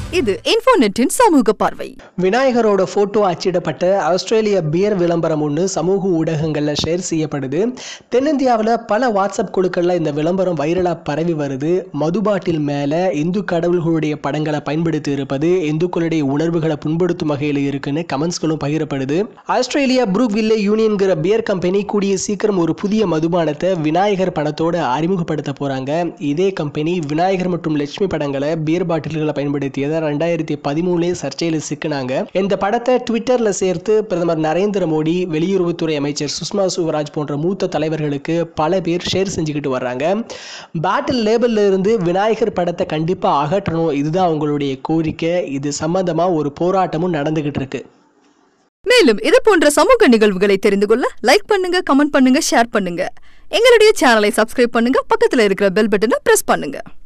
இது இன்ஃபோநெட்டின் சமூக பார்வை. விநாயகரோட போட்டோ அச்சிடப்பட்ட ஆஸ்திரேலிய பியர் விளம்பரம் ஒன்று சமூக ஊடகங்களில் ஷேர் செய்யப்படுது. தென்னிந்தியாவில் பல வாட்ஸ்அப் குழுக்களில் இந்த விளம்பரம் வைரலாக பரவி வருது. மதுபாட்டில் மேலே இந்து கடவுள்களுடைய படங்களை பயன்படுத்தி இருப்பது இந்துக்களுடைய உணர்வுகளை புண்படுத்தும் வகையில் இருக்குன்னு கமெண்ட்ஸ்களும் பகிரப்படுது. ஆஸ்திரேலியா புரூக் வில்லே யூனியன்கிற பியர் கம்பெனி கூடிய சீக்கிரம் ஒரு புதிய மதுபானத்தை விநாயகர் படத்தோட அறிமுகப்படுத்த போறாங்க. இதே கம்பெனி விநாயகர் மற்றும் லட்சுமி படங்களை பியர் பாட்டில்களை பயன்படுத்தியதை 2013 சர்ச்சையில் சிக்கினாங்க. இந்த படத்தை ட்விட்டர்ல சேர்த்து பிரதமர் நரேந்திர மோடி, வெளியுறவுத்துறை அமைச்சர் சுஷ்மா சுவராஜ் போன்ற மூத்த தலைவர்களுக்கு பல பேர் ஷேர் செஞ்சுக்கிட்டு வர்றாங்க. பாட்டில் லேபிள்ல இருந்து விநாயகர் படத்தை கண்டிப்பா அகற்றணும், இதுதான் அவங்களுடைய கோரிக்கை. இது சம்பந்தமா ஒரு போராட்டமும் நடந்துகிட்டு இருக்கு. மேலும் இது போன்ற சமூக நிகழ்வுகளை தெரிந்து கொள்ள லைக் பண்ணுங்க, கமெண்ட் பண்ணுங்க, ஷேர் பண்ணுங்க. எங்களுடைய சேனலை சப்ஸ்கிரைப் பண்ணுங்க, பக்கத்துல இருக்கிற பெல் பட்டனை பிரஸ் பண்ணுங்க.